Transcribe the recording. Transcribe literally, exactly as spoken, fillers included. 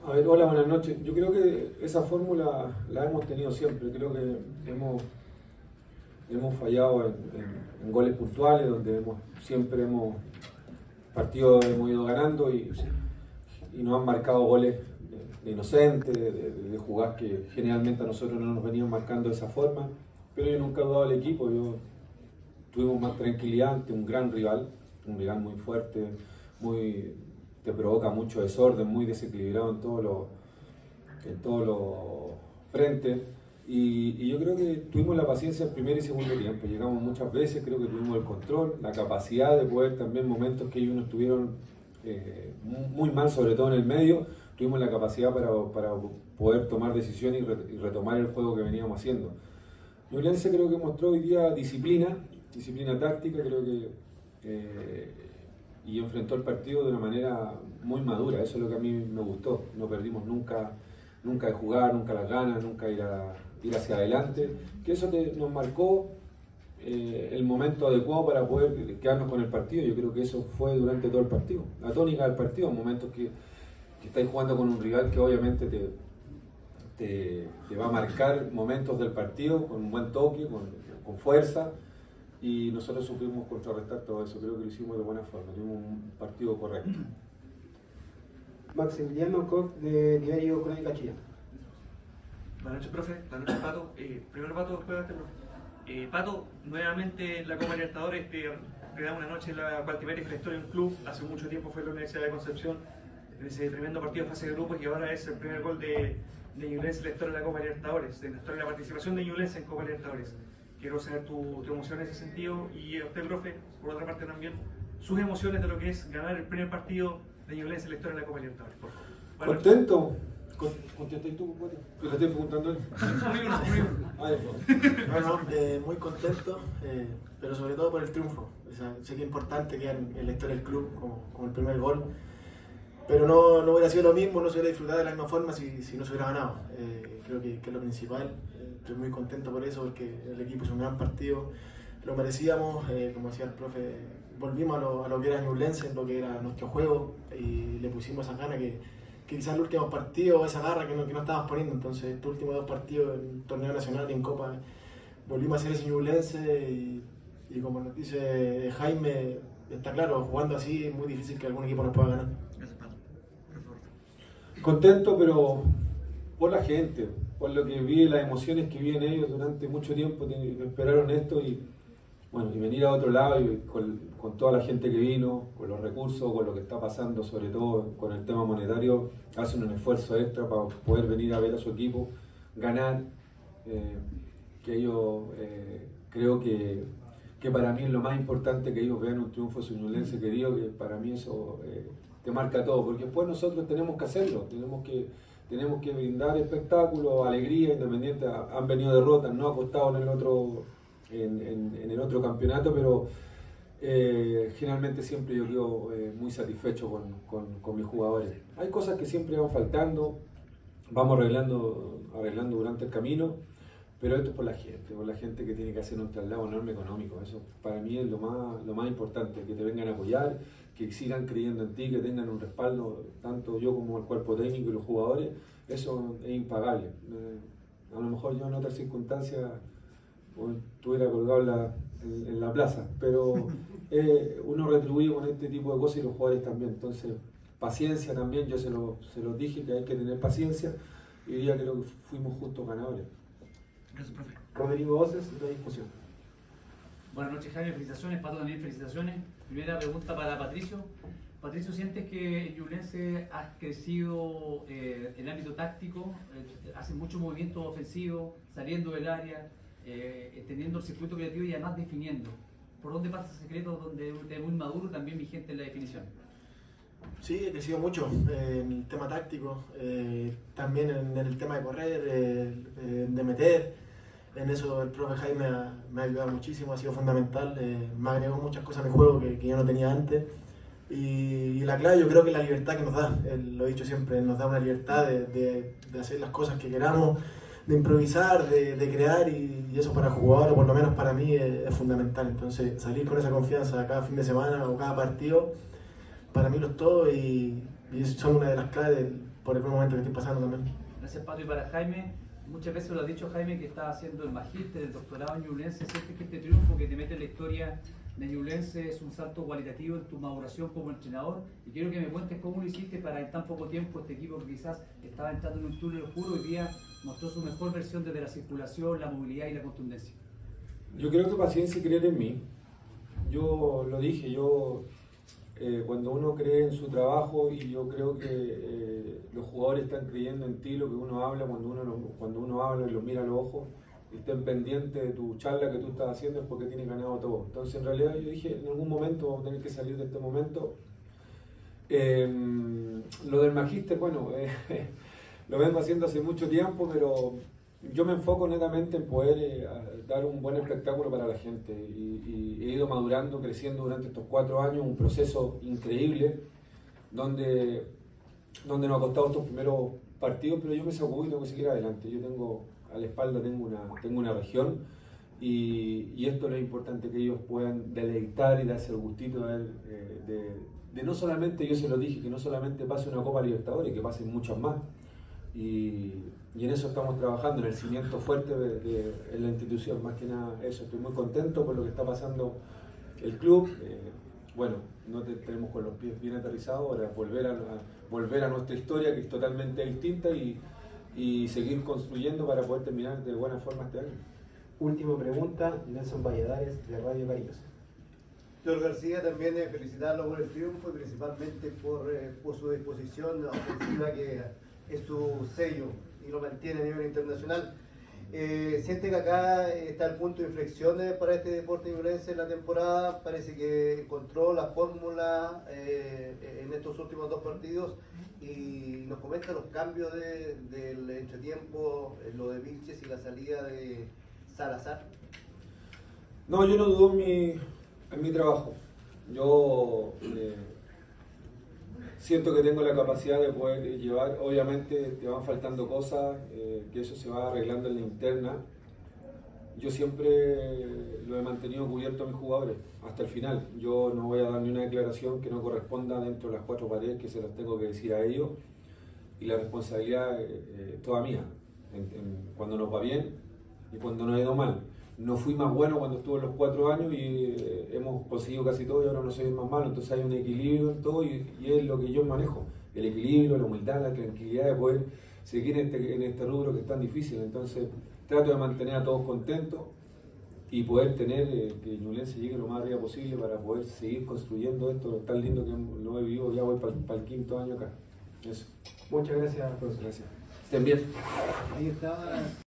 A ver, hola, buenas noches. Yo creo que esa fórmula la hemos tenido siempre. Creo que hemos, hemos fallado en, en, en goles puntuales, donde hemos, siempre hemos partido hemos ido ganando y, y nos han marcado goles de, de inocentes, de, de, de jugadas que generalmente a nosotros no nos venían marcando de esa forma. Pero yo nunca he dudado del equipo. Yo, tuvimos más tranquilidad ante un gran rival, un rival muy fuerte, muy... te provoca mucho desorden, muy desequilibrado en todos los en todos los frentes y, y yo creo que tuvimos la paciencia el primer y segundo tiempo, llegamos muchas veces, creo que tuvimos el control, la capacidad de poder también momentos que ellos no estuvieron eh, muy mal, sobre todo en el medio, tuvimos la capacidad para, para poder tomar decisiones y, re, y retomar el juego que veníamos haciendo. Ñublense creo que mostró hoy día disciplina, disciplina táctica, creo que eh, y enfrentó el partido de una manera muy madura, eso es lo que a mí me gustó, no perdimos nunca, nunca de jugar, nunca las ganas, nunca ir, a, ir hacia adelante, que eso te, nos marcó eh, el momento adecuado para poder quedarnos con el partido. Yo creo que eso fue durante todo el partido, la tónica del partido, momentos que, que estáis jugando con un rival que obviamente te, te, te va a marcar momentos del partido con un buen toque, con, con fuerza. Y nosotros supimos contrarrestar todo eso, creo que lo hicimos de buena forma, tuvimos un partido correcto. Maximiliano Koch, de Diario Crónica Chillán. Buenas noches, profe. Buenas noches, Pato. Eh, primero Pato, después este profe. Eh, Pato, nuevamente en la Copa Libertadores, te, te da una noche en la cual te metes la historia de un club. Hace mucho tiempo fue la Universidad de Concepción, en ese tremendo partido de fase de grupos, y ahora es el primer gol de, de Ñublense en la historia de la Copa Libertadores, de la historia de la participación de Ñublense en Copa Libertadores. Quiero saber tu, tu emoción en ese sentido y a usted, profe, por otra parte también, sus emociones de lo que es ganar el primer partido de Ñublense en la historia de la Copa Libertadores, por favor. Bueno, ¿Contento? ¿Contento y tú, Cuate? ¿Te lo estoy preguntando él? conmigo no, conmigo. Bueno, eh, muy contento, eh, pero sobre todo por el triunfo. O sea, sé que es importante que en, en la historia del club, como, como el primer gol, pero no, no hubiera sido lo mismo, no se hubiera disfrutado de la misma forma si, si no se hubiera ganado. Eh, creo que, que es lo principal. Estoy muy contento por eso, porque el equipo hizo un gran partido, lo merecíamos, eh, como decía el profe, volvimos a lo, a lo que era Ñublense, lo que era nuestro juego, y le pusimos esa gana que, que quizás el último partido, esa garra que no, que no estábamos poniendo. Entonces estos últimos dos partidos en torneo nacional y en Copa, volvimos a ser ese Ñublense, y, y como nos dice Jaime, está claro, jugando así es muy difícil que algún equipo nos pueda ganar. Gracias, Pato. Contento, pero por la gente, por lo que vi, las emociones que vi en ellos durante mucho tiempo, que esperaron esto y bueno, y venir a otro lado y con, con toda la gente que vino, con los recursos, con lo que está pasando, sobre todo con el tema monetario, hacen un esfuerzo extra para poder venir a ver a su equipo, ganar, eh, que ellos eh, creo que, que para mí es lo más importante, que ellos vean un triunfo ñublense querido, que para mí eso eh, te marca todo, porque después nosotros tenemos que hacerlo, tenemos que Tenemos que brindar espectáculo, alegría, independiente. Han venido derrotas, no ha costado en el otro, en, en, en el otro campeonato, pero eh, generalmente siempre yo quedo eh, muy satisfecho con, con, con mis jugadores. Hay cosas que siempre van faltando, vamos arreglando, arreglando durante el camino, pero esto es por la gente, por la gente que tiene que hacer un traslado enorme económico. Eso para mí es lo más, lo más importante, que te vengan a apoyar, que sigan creyendo en ti, que tengan un respaldo, tanto yo como el cuerpo técnico y los jugadores. Eso es impagable. Eh, a lo mejor yo en otras circunstancias pues, estuviera colgado en la, en, en la plaza, pero eh, uno retribuye con este tipo de cosas y los jugadores también. Entonces, paciencia también, yo se lo, se los dije que hay que tener paciencia, y hoy día creo que fuimos justos ganadores. Gracias, profe. Rodrigo Voces, de la discusión. Buenas noches, Jaime, felicitaciones. Pato, también felicitaciones. Primera pregunta para Patricio. Patricio, ¿sientes que Ñublense ha crecido eh, en el ámbito táctico? Eh, hace mucho movimiento ofensivo, saliendo del área, eh, extendiendo el circuito creativo y además definiendo. ¿Por dónde pasa ese secreto donde es muy maduro y también vigente en la definición? Sí, he crecido mucho eh, en el tema táctico, eh, también en, en el tema de correr, eh, de meter. En eso el profe Jaime ha, me ha ayudado muchísimo, ha sido fundamental, eh, me agregó muchas cosas a mi juego que, que yo no tenía antes. Y, y la clave yo creo que es la libertad que nos da, él lo he dicho siempre, nos da una libertad de, de, de hacer las cosas que queramos, de improvisar, de, de crear, y, y eso para el jugador, o por lo menos para mí, es, es fundamental. Entonces salir con esa confianza cada fin de semana o cada partido, para mí lo es todo, y, y son una de las claves del, por el buen momento que estoy pasando también. Gracias, Pato. Y para Jaime, muchas veces lo ha dicho Jaime, que está haciendo el magíster, el doctorado en Ñublense. ¿Sientes que este triunfo que te mete en la historia de Ñublense es un salto cualitativo en tu maduración como entrenador? Y quiero que me cuentes cómo lo hiciste para en tan poco tiempo este equipo que quizás estaba entrando en un túnel oscuro, hoy día mostró su mejor versión desde la circulación, la movilidad y la contundencia. Yo creo que paciencia y creer en mí. Yo lo dije, yo eh, cuando uno cree en su trabajo, y yo creo que eh, los jugadores están creyendo en ti, lo que uno habla, cuando uno, lo, cuando uno habla y los mira a los ojos, estén pendientes de tu charla que tú estás haciendo, es porque tienes ganado todo. Entonces en realidad yo dije, en algún momento vamos a tener que salir de este momento. Eh, lo del magíster, bueno, eh, lo vengo haciendo hace mucho tiempo, pero yo me enfoco netamente en poder eh, dar un buen espectáculo para la gente, y, y he ido madurando, creciendo durante estos cuatro años, un proceso increíble donde, donde nos ha costado estos primeros partidos, pero yo me sacudí y tengo que seguir adelante. Yo tengo a la espalda tengo una, tengo una región, y, y esto es lo importante, que ellos puedan deleitar y darse el gustito de, de, de, de no solamente, yo se lo dije, que no solamente pase una Copa Libertadores, que pasen muchas más. Y, y en eso estamos trabajando, en el cimiento fuerte de, de, en la institución, más que nada eso. Estoy muy contento por lo que está pasando el club. Eh, bueno, no te, tenemos con los pies bien aterrizados, ahora volver a, a, volver a nuestra historia, que es totalmente distinta, y, y seguir construyendo para poder terminar de buena forma este año. Última pregunta, Nelson Valladares, de Radio Caribe. Doctor García, también eh, felicitarlo por el triunfo y principalmente por, eh, por su disposición ofensiva, que es su sello y lo mantiene a nivel internacional. Eh, ¿Siente que acá está el punto de inflexión para este deporte ñublense en la temporada? Parece que encontró la fórmula eh, en estos últimos dos partidos, y nos comenta los cambios de, del entretiempo, lo de Vilches y la salida de Salazar. No, yo no dudo en mi, en mi trabajo. Yo eh, siento que tengo la capacidad de poder llevar, obviamente te van faltando cosas, eh, que eso se va arreglando en la interna. Yo siempre lo he mantenido cubierto a mis jugadores hasta el final. Yo no voy a dar ni una declaración que no corresponda dentro de las cuatro paredes, que se las tengo que decir a ellos, y la responsabilidad eh, es toda mía, en, en, cuando nos va bien y cuando nos ha ido mal. No fui más bueno cuando estuve en los cuatro años, y eh, hemos conseguido casi todo, y ahora no soy el más malo. Entonces hay un equilibrio en todo, y, y es lo que yo manejo, el equilibrio, la humildad, la tranquilidad de poder seguir en este, en este rubro que es tan difícil. Entonces trato de mantener a todos contentos y poder tener eh, que Ñublense llegue lo más arriba posible para poder seguir construyendo esto tan lindo que lo he vivido. Ya voy para, para el quinto año acá. Eso. Muchas gracias, profesor. Gracias. Estén bien. Ahí está.